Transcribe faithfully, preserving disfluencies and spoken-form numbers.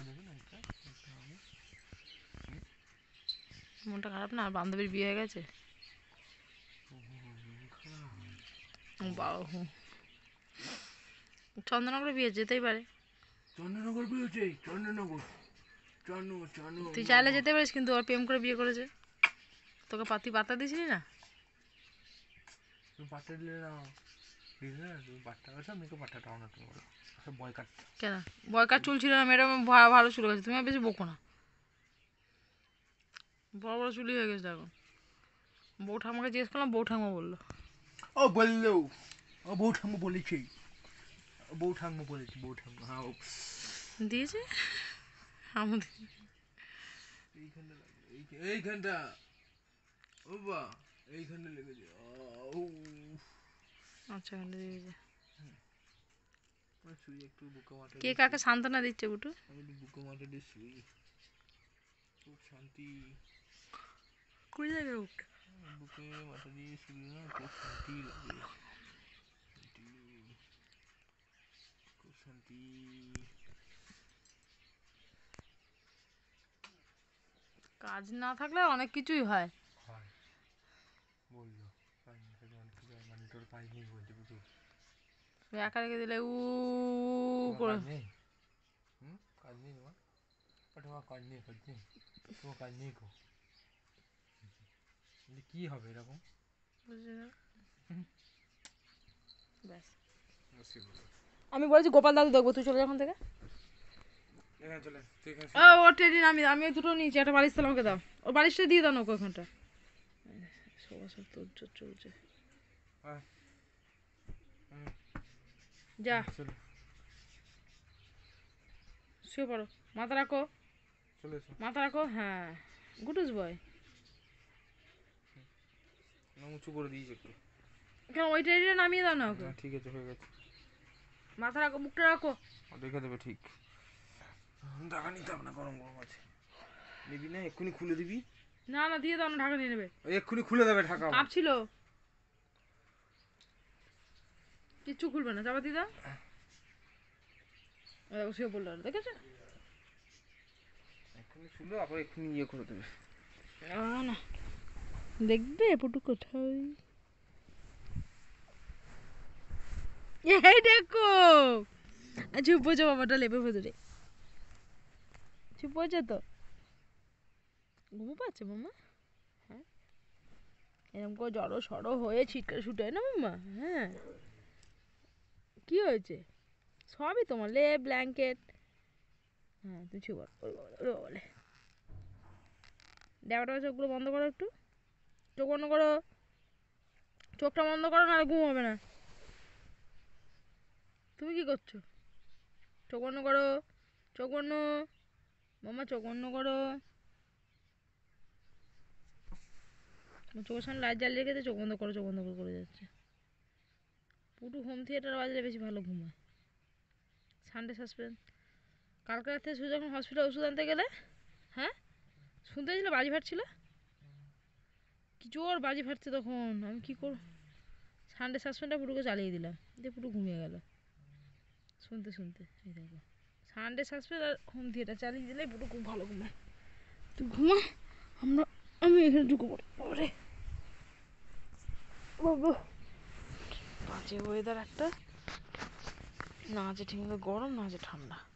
মনটা খারাপ না? বান্ধবীর বিয়ে হয়ে গেছে। চন্দননগরে বিয়ে যেতেই পারে। চন্দননগর বিয়ে হচ্ছে? চন্দননগর তুই চাইলে যেতে পারিস, কিন্তু ওর প্রেম করে বিয়ে করেছে। তোকে পাতি পাতা দিছিলি না? তুমি পাত্তা দিলে না, দিলে না তুমি পাত্তা গেছো, মেয়েকে পাত্তাটা না তুমি বলো বয় কাট। কেন বয় কাট? চুল ছিল না মেয়েটা, ভালো চুল গেছে। তুমি বেশি বকো না, বড় বড় চুলি হয়ে গেছে এখন। বউ ঠাম্মাকে জিজ্ঞেস করলাম, বউ ঠাম্মা বললো। ও বললো, ও বউ ঠাম্মা বলেছে, বউ ঠাম্মা বলেছে, বউ ঠাম্মা হ্যাঁ দিয়েছে আমাদের এইখানটা, এইখানটা ও বা এইখানটা লেগেছে। আচ্ছা এখানটা দিয়েছে। শুই একটু, বুকে মাথা কে কাকে সান্ত্বনা দিচ্ছে বুটু? আমি একটু বুকে মাথা দিয়ে শুই, খুব শান্তি। কই লাগে বুকটা? বুকে মাথা দিয়ে শুলে না খুব শান্তি লাগে, খুব শান্তি। কাজ না থাকলে অনেক কিছুই হয়। বললো কাজ না থাকলে অনেক কিছু হয়, মানে তোর কাজ নেই বলতে বুঝু, একা রেখে দিলে উ করে নেই। হুম কাজ নেই তোমার, তোমার কাজ নেই, কাজ নেই, তোমার কাজ নেই গো, কি হবে এরকম? আমি বলেছি গোপাল দাদু দেখবো, তুই চলে যখন থেকে। ও ট্রেনে নামি, আমি দুটো নিয়েছি, একটা বালিশ তাহলে আমাকে দাও, ওর বালিশটা দিয়ে দাও না ওকে ওখানটা। সবার সব তোর চলছে, যা শুয়ে পড়ো, মাথা রাখো, মাথা রাখো। হ্যাঁ গুটুস বয়, উঁচু করে দিয়েছি একটু। কেন ওই ট্রেনে নামিয়ে দাও না ওকে। ঠিক আছে হয়ে গেছে, মাথা রাখো, মুখটা রাখো, দেখে দেবে ঠিক। ঢাকা নিতে হবে না, গরম গরম আছে, নিবি না? এক্ষুনি খুলে দিবি। না না দিয়ে দাও না, ঢাকা নিয়ে নেবে। এক্ষুনি খুলে দেবে ঢাকা, কাঁপছিল, কিচ্ছু খুলবে না, চাপা দিয়ে দাও। দেখো শুয়ে পড়লো, দেখেছো? এক্ষুনি খুলে আবার এক্ষুনি ইয়ে করে দেবে। না দেখবে পুটু কোথায়, এই দেখো চুপ হয়েছে বাবাটা লেপের ভেতরে, চুপ হয়েছে তো, ঘুমো পাচ্ছে মাম্মা? হ্যাঁ এরকম করে জড়ো সড়ো হয়ে ছিটকে ছুটে না মাম্মা? হ্যাঁ কি হয়েছে? সবই তোমার, লেপ ব্ল্যাঙ্কেট। হ্যাঁ তুই চুপ বলে, দেওয়াটা চোখগুলো বন্ধ করো একটু, চোখ বন্ধ করো, চোখটা বন্ধ করো নাহলে ঘুম হবে না। তুমি কি করছো? চোখ বন্ধ করো, চোখ বন্ধ, মাম্মা চোখ বন্ধ করো। চোখের সামনে লাইট জ্বালিয়ে রেখেছে, চোখ বন্ধ করো, চোখ বন্ধ করে করে যাচ্ছে। পুটু হোম থিয়েটার বাজলে বেশি ভালো ঘুমায়। সানডে সাসপেন্স, কালকে রাত্রে শুধু যখন হসপিটাল ওষুধ আনতে গেলে, হ্যাঁ শুনতে ছিল বাজি ফাটছিল, কি জোর বাজি ফাটছে তখন, আমি কি করব? সানডে সাসপেন্সটা পুটুকে চালিয়ে দিলাম, দিয়ে পুটু ঘুমিয়ে গেল শুনতে শুনতে। এই দেখো সানডে সাসপেন্স আর হোম থিয়েটার চালিয়ে দিলে পুটু খুব ভালো ঘুমায়। তুই ঘুমা, আমরা আমি এখানে ঢুকে পড়ি। ওরে বাবা বাজে ওয়েদার একটা, না আছে ঠিকমতো গরম, না আছে ঠান্ডা।